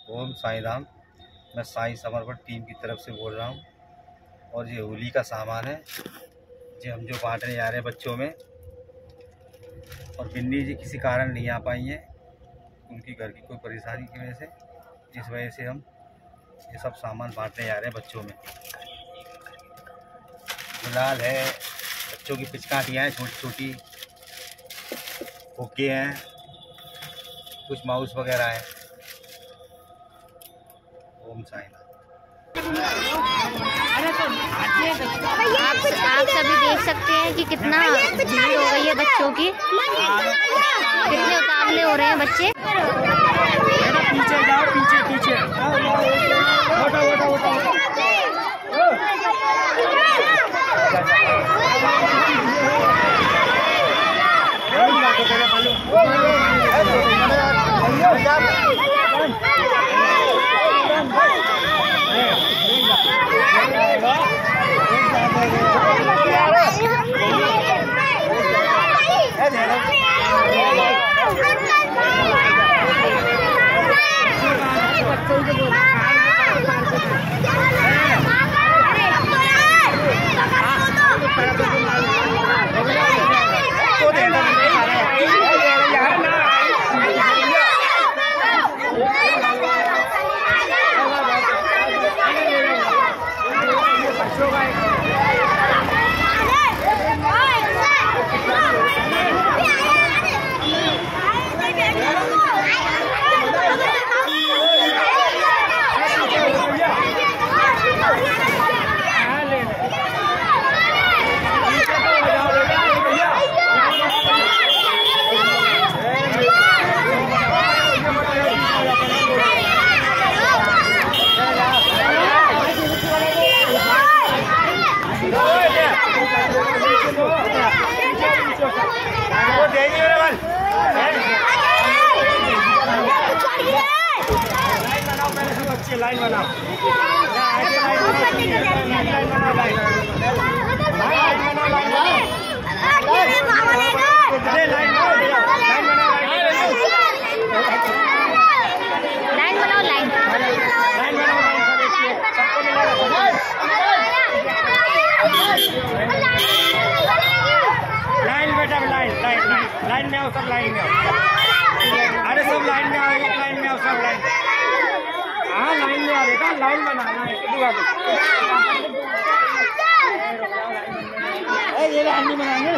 ओम साईं राम। मैं साईं समर्पण टीम की तरफ से बोल रहा हूँ और ये होली का सामान है जो हम बांटने जा रहे हैं बच्चों में। और बिन्नी जी किसी कारण नहीं आ पाई हैं, उनकी घर की कोई परेशानी की वजह से, इस वजह से हम ये सब सामान बांटने जा रहे हैं बच्चों में। गुलाल है, बच्चों की पिचकारियाँ हैं छोटी छोटी, फुग्गे हैं, कुछ माउस वगैरह है। ओम साईं राम। आप सभी देख सकते हैं कि कितना भीड़ हो गई है बच्चों की, कितने उतावले हो रहे हैं बच्चे। पीछे जाओ, पीछे पीछे लाइन बनाओ, लाइन में आओ, सब लाइन में आओ। अरे सब लाइन में आओ, एक लाइन में आओ, सब लाइन। हाँ लाइन में आ बेटा, लाइन बनाना है। ये लाइन नहीं बनाएंगे।